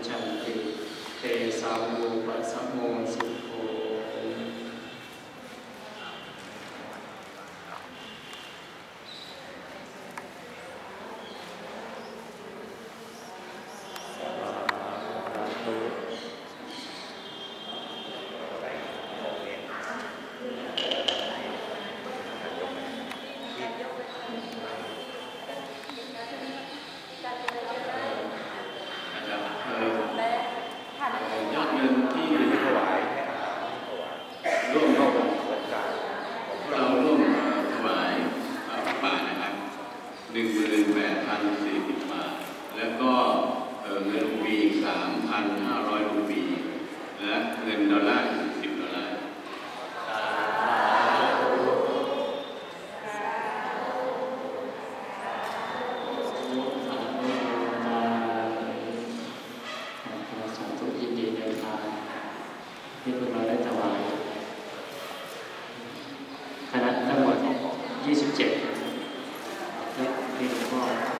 ชันติเตสาวโมปัสสโมสุโขยอดเงินที่ถวายร่วมเข้ากับเราร่วมถวายพระป่านะครับ 18,040 บาทแล้วก็เงินรูปีอีก 3,500 รูปีและเงินดอลลาร์10 ดอลลาร์สาธุยินดีในทางที่พวกเราได้ถวายคณะทั้งหมด27และที่หลวงพ่อ